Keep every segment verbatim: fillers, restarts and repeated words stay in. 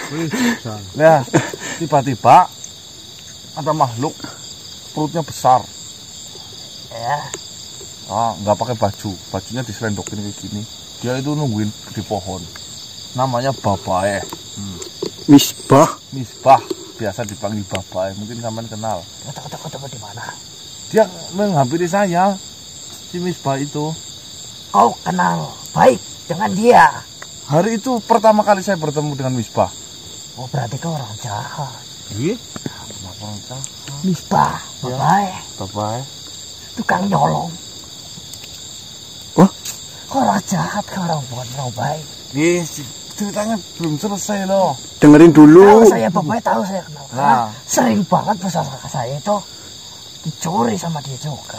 Nah, tiba-tiba ada makhluk perutnya besar. Ya. Ah, nggak pakai baju, bajunya diselendokin kayak gini. Dia itu nungguin di pohon. Namanya Babae. Hmm. Misbah. Misbah, biasa dipanggil Babae. Mungkin kalian kenal. Ketemu di mana? Dia menghampiri saya, si Misbah itu. Kau kenal baik dengan dia? Hari itu pertama kali saya bertemu dengan Misbah. Oh, berarti kau orang jahat. Iya? Kenapa orang jahat? Misbah, Babae. Babae. Tukang nyolong. Oh? Kau orang jahat, kau orang bukan orang baik. Yes, ceritanya belum selesai loh. Dengerin dulu. Tahu saya Babae, tahu saya kenal. Karena Nah. sering banget pusaka saya itu dicuri sama dia juga.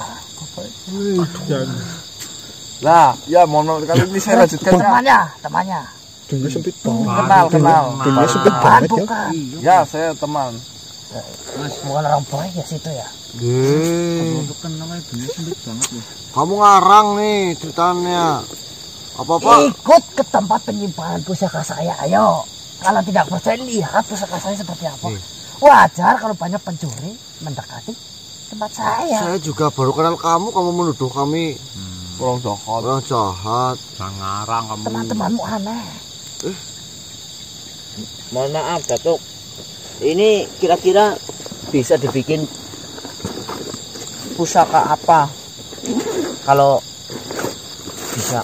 Nah, ya mohon kali ini saya lanjutkan ya. Temannya, temannya. Dunia sempit banget. Kenal, kenal. Dunia sempit Bukan, banget ya. bukan. Ya, saya teman. Bukan orang baik ya situ ya. Untuk kan namanya dunia sempit banget loh. Kamu ngarang nih ceritanya. Apa-apa? Ikut ke tempat penyimpanan pusaka saya, ayo. Kalau tidak percaya, lihat pusaka saya seperti apa. Wajar kalau banyak pencuri mendekati tempat saya. Saya juga baru kenal kamu, kamu menuduh kami Orang jahat. orang jahat. Ngarang kamu. Teman-temanmu aneh. Mohon maaf Datuk, ini kira-kira bisa dibikin pusaka apa kalau bisa?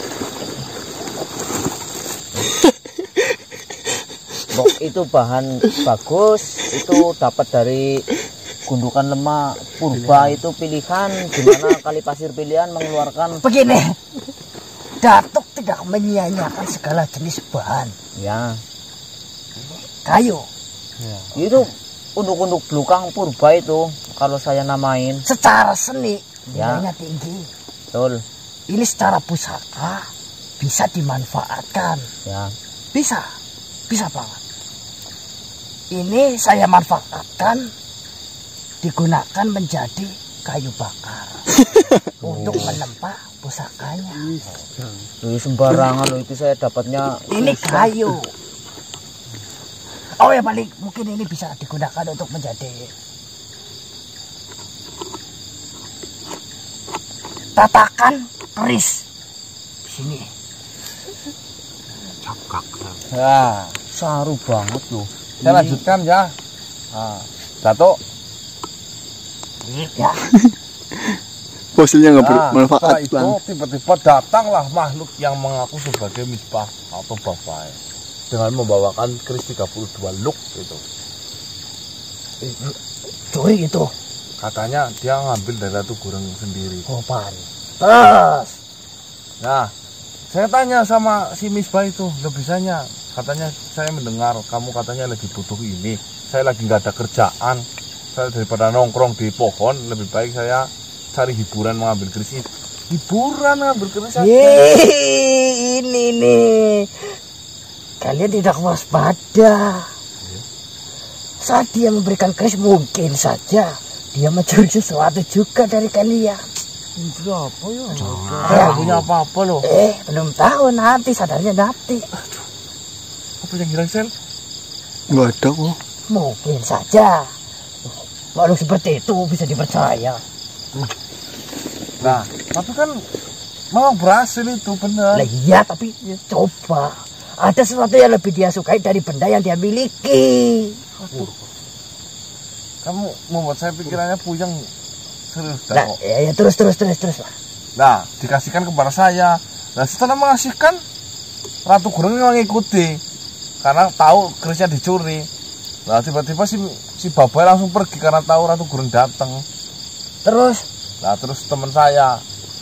Bok, itu bahan bagus, itu dapat dari gundukan lemak purba, itu pilihan dimana kali pasir pilihan mengeluarkan. Begini, Datuk tidak menyia-nyiakan segala jenis bahan. Ya, Kayu, itu unduk-unduk belukang purba itu kalau saya namain. secara seni Ya. nilainya tinggi. Betul. Ini secara pusaka bisa dimanfaatkan. Ya. Bisa, bisa banget. Ini saya manfaatkan, digunakan menjadi kayu bakar untuk menempa pusakanya. Loh, sembarangan loh, itu saya dapatnya. Ini kayu. Oh ya, paling mungkin ini bisa digunakan untuk menjadi tatakan keris di sini. Ya, Saru banget loh. saya lanjutkan ya. Nah, Datuk. Ya, Fosilnya nggak Nah, bermanfaat setelah itu bang. tiba-tiba datanglah makhluk yang mengaku sebagai Misbah atau Babae dengan membawakan keris tiga puluh dua luk itu. curi itu. Katanya dia ngambil dari Ratu Gureng sendiri. Kopan. Terus, Nah, saya tanya sama si Misbah itu, lo bisanya? Katanya saya mendengar kamu katanya lagi butuh ini. Saya lagi nggak ada kerjaan. Saya daripada nongkrong di pohon, lebih baik saya cari hiburan mengambil keris itu. Hiburan ngambil keris aja. Yeay, ini nih. Kalian tidak waspada. Saat dia memberikan keris, mungkin saja dia mencuri sesuatu juga dari kalian. Itu apa ya? Ya. Saya punya apa-apa loh. Eh, belum tahu, nanti sadarnya nanti. Apa yang hilang sel? Nggak ada kok. Mungkin saja. Makhluk seperti itu bisa dipercaya. Nah, tapi kan memang berhasil itu benar. Lah iya, tapi coba. Ada sesuatu yang lebih dia sukai dari benda yang dia miliki. Kamu membuat saya pikirannya puyeng. Serius, Nah, Datuk. ya, ya, terus, terus, terus, terus lah. Nah, dikasihkan kepada saya. Nah, setelah mengasihkan, Ratu Gureng mengikuti karena tahu kerisnya dicuri. Nah, tiba-tiba si si Babae langsung pergi karena tahu Ratu Gureng datang. Terus, Nah, terus teman saya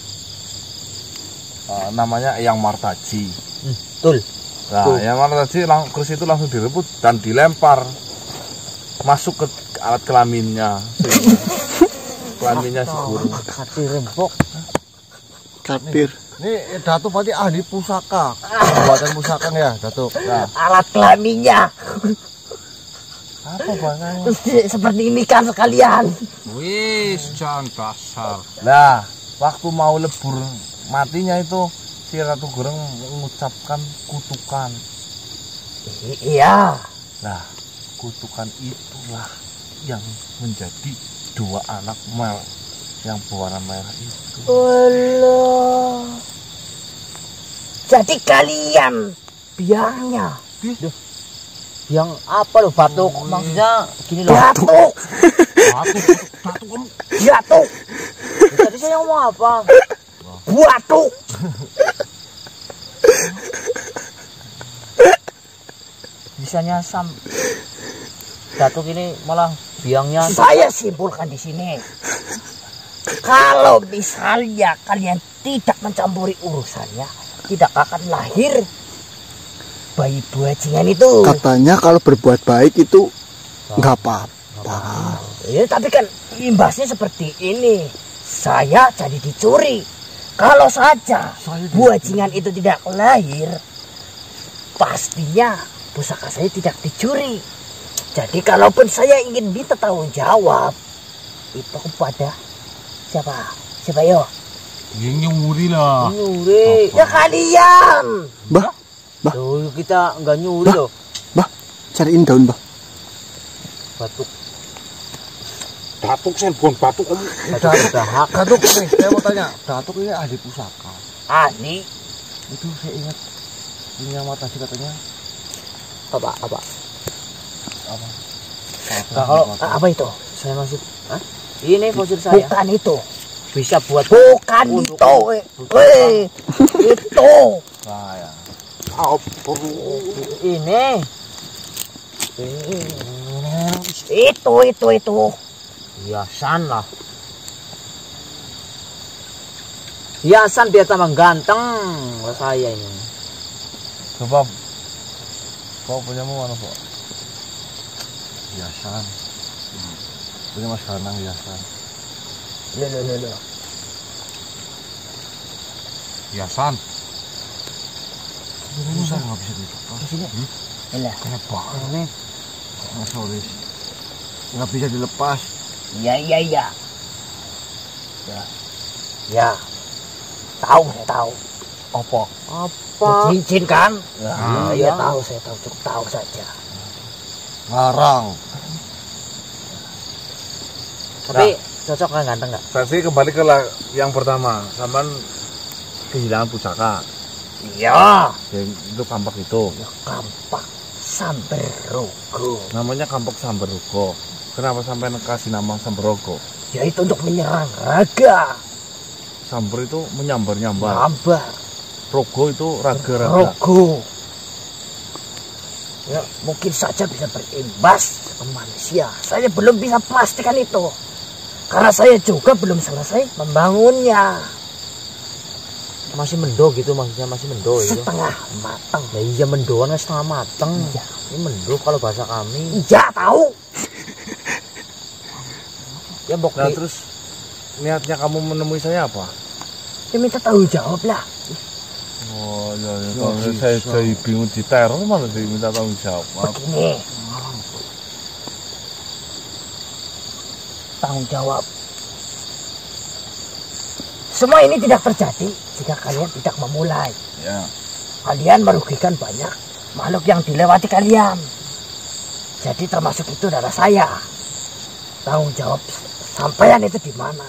uh, namanya Eyang Martaji. Betul. Nah, Eyang Martaji lang keris itu langsung direbut dan dilempar masuk ke alat kelaminnya. Kelaminnya si Gureng. Hati rembok. Katir. Ini Datuk berarti ahli pusaka. Pembuatan pusaka ya, Datuk. Nah, alat kelaminnya. apa bahasanya? Terus di- seperti ini kan sekalian. Wis, jangan dasar. Nah, waktu mau lebur matinya itu si Ratu Gureng mengucapkan kutukan. I- iya. Nah, kutukan itulah yang menjadi dua anak mel yang berwarna merah itu. Allah. Jadi kalian biangnya. Yang apa lo batuk? Maksudnya gini loh. Batuk. Batuk, batuk kamu. Batuk. Tadi saya ngomong apa? Batuk. Bisanya sam batuk ini malah biangnya. Saya simpulkan di sini. Kalau misalnya kalian tidak mencampuri urusannya, tidak akan lahir bayi bajingan itu. Katanya kalau berbuat baik itu nggak apa-apa. Ya, tapi kan imbasnya seperti ini. Saya jadi dicuri. Kalau saja bajingan itu tidak lahir, pastinya pusaka saya tidak dicuri. Jadi kalaupun saya ingin minta tanggung jawab, itu kepada siapa? Siapa yo? Yang nyuri lah. Nyuri. Ya kalian. Bah, bah, Tuh kita nggak nyuri Bah. loh. bah, cariin daun, bah. Batuk. Batuk sen, bukan batuk kamu. Datuk, Datuk nih, saya mau tanya. Datuk ini ahli pusaka. Ani. Itu saya ingat punya mata sih katanya. Apa? Apa? Apa? Nah, kalau Apa itu? saya masih, Hah? Ini fosil saya Bukan itu. bisa buat Bukan Untuk- itu. Weh. Itu. Nah, ya. ini. Itu, itu, itu. Hiasan lah. Hiasan biar tambah ganteng. Kalau saya ini. Coba kau punya mana, Pak? Hiasan. Punya Mas Kanang hiasan. Loh, loh, loh, loh. Hiasan. Susah nggak bisa dilepas. Di sini. Lah. Kenapa? Ini nggak sorry. Nggak bisa dilepas. Iya, iya, iya. Ya. Ya. Tahu, saya tahu. Apa? Apa? Cincin kan? Ya, Ah, iya iya. tahu, saya tahu, cukup tahu saja. Ngarang. Tapi cocok kan ganteng nggak? Saya kembali ke la- yang pertama. Saman kehilangan pusaka. Iya. Yang itu kampak itu. Ya, kampak Samberogo. Namanya kampak Samberogo. Kenapa sampai kasih nama Samberogo? Ya itu untuk menyerang raga. Samber itu menyambar-nyambar. Sambar. Rogo itu raga-raga. Rogo. Ya, mungkin saja bisa berimbas ke manusia. Saya belum bisa pastikan itu. Karena saya juga belum selesai membangunnya. Masih mendo gitu maksudnya, masih mendo itu. Setengah matang. Ya iya mendoan kan setengah mateng. Iya. Ini mendo kalau bahasa kami. Iya tahu. Ya bok Nah di- terus niatnya kamu menemui saya apa? Ya minta tanggung jawab lah. Oh iya, iya. Kalau saya, saya bingung di teror malah diminta tanggung jawab. Begini. Tanggung jawab. Semua ini tidak terjadi jika kalian tidak memulai. Ya. Kalian merugikan banyak makhluk yang dilewati kalian. Jadi termasuk itu adalah saya. Tanggung jawab sampean itu di mana?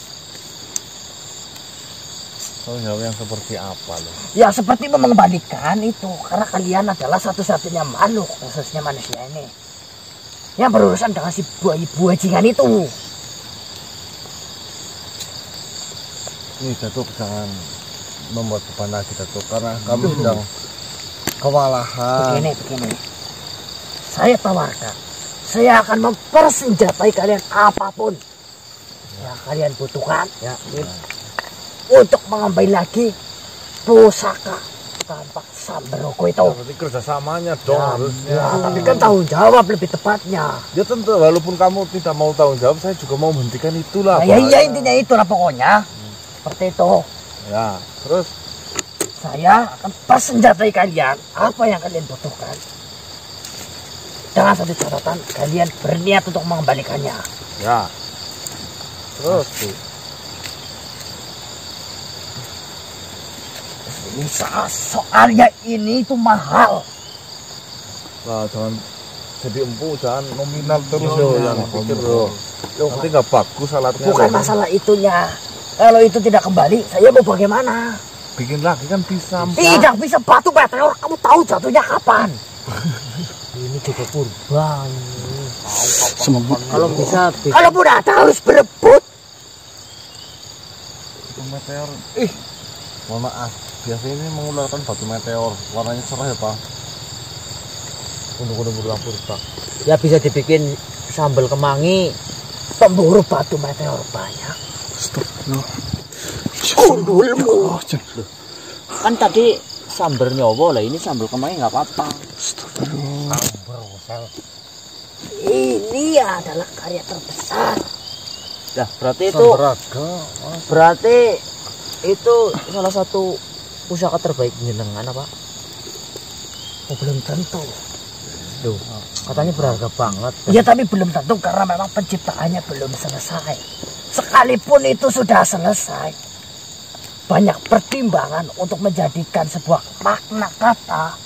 Tanggung jawab yang seperti apa loh? Ya seperti mengembalikan itu. Karena kalian adalah satu-satunya makhluk, khususnya manusia ini, yang berurusan dengan si bayi bajingan itu. Ini Datuk jangan membuat beban lagi Datuk, karena kami sedang kewalahan. Begini, begini. Saya tawarkan. Saya akan mempersenjatai kalian apapun yang kalian butuhkan. ya Untuk mengambil lagi pusaka kampak Samberogo itu. Berarti kerjasamanya dong harusnya. Ya, tapi kan tanggung jawab lebih tepatnya. Ya tentu, walaupun kamu tidak mau tanggung jawab, saya juga mau menghentikan itulah. Nah, ya, Pak. ya intinya itulah pokoknya. Seperti itu. Ya, terus Saya akan persenjatai kalian apa yang kalian butuhkan. Dengan satu catatan, kalian berniat untuk mengembalikannya. ya. Terus Ini so- soalnya ini itu mahal. Lah jangan jadi empu, jangan nominal terus yo, yang pikir yo. Nanti nggak bagus alatnya. Bukan loh. masalah itunya. Kalau itu tidak kembali, saya mau bagaimana? Bikin lagi kan bisa. Tidak bisa, batu meteor. Kamu tahu jatuhnya kapan? Ini juga purba. Semoga Kalau bisa bikin Kalau udah harus berebut. Meteor. Ih, mohon maaf. Biasanya ini mengeluarkan batu meteor. Warnanya cerah ya Pak. Untuk udah berulang purba. ya bisa dibikin sambal kemangi. Pemburu batu meteor banyak. Astagfirullah. Kundulmu. Kan tadi sambal nyowo lah, ini sambal kemangi nggak apa-apa. Astagfirullah. Ini adalah karya terbesar. Nah, berarti itu berarti itu salah satu pusaka terbaik jenengan apa? Oh, belum tentu. Duh, katanya berharga banget. Ya tapi belum tentu karena memang penciptaannya belum selesai. Sekalipun itu sudah selesai, banyak pertimbangan untuk menjadikan sebuah makna kata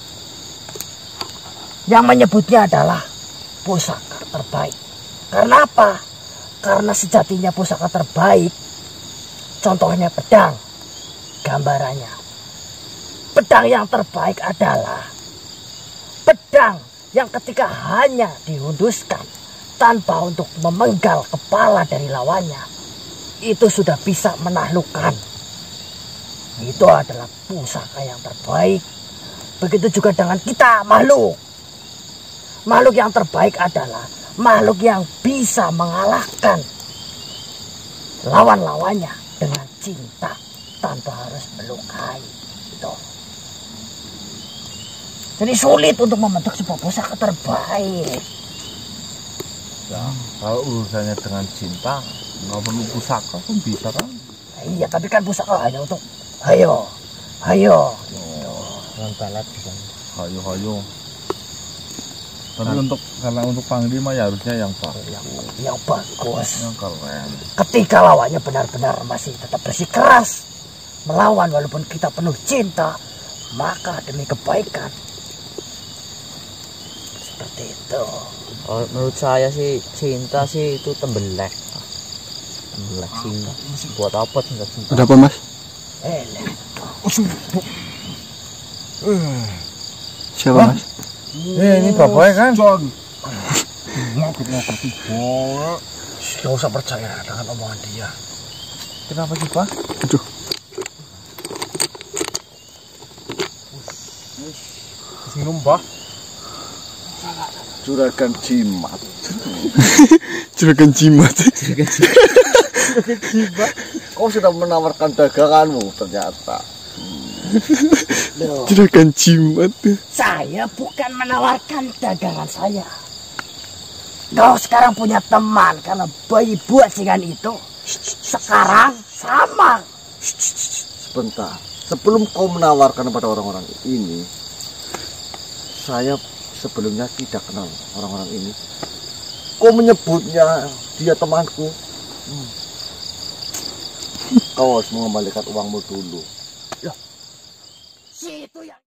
yang menyebutnya adalah pusaka terbaik. Karena apa? Karena sejatinya pusaka terbaik, contohnya pedang, gambarannya. Pedang yang terbaik adalah pedang yang ketika hanya dihunduskan tanpa untuk memenggal kepala dari lawannya, itu sudah bisa menaklukkan. Itu adalah pusaka yang terbaik. Begitu juga dengan kita makhluk. Makhluk yang terbaik adalah makhluk yang bisa mengalahkan lawan-lawannya dengan cinta tanpa harus melukai. Itu. Jadi sulit untuk membentuk sebuah pusaka terbaik. Ya, kalau urusannya dengan cinta, nggak perlu pusaka pun bisa kan? Iya, tapi kan pusaka hanya untuk ayo, ayo. Yang balat bisa. Hayo hayo. Tapi untuk karena untuk panglima ya harusnya yang bagus, Yang, yang bagus. yang keren. Ketika lawannya benar-benar masih tetap bersikeras melawan walaupun kita penuh cinta, maka demi kebaikan. Seperti itu. Oh, menurut saya sih cinta sih itu tembelek. Tembelek cinta. Buat apa cinta cinta? Ada apa Mas? Eh, Siapa Mas? Eh, ini bapaknya kan? Gak usah percaya dengan omongan dia. Kenapa sih Pak? Aduh. Minum Pak. Juragan jimat. Juragan jimat. Kau sudah menawarkan daganganmu ternyata. Loh, Juragan jimat. saya bukan menawarkan dagangan saya. Kau sekarang punya teman karena bayi buasingan itu sekarang sama. Sebentar, sebelum kau menawarkan kepada orang-orang ini, saya sebelumnya tidak kenal orang-orang ini. Kau menyebutnya dia temanku. Hmm. Kau harus mengembalikan uangmu dulu. Si itu yang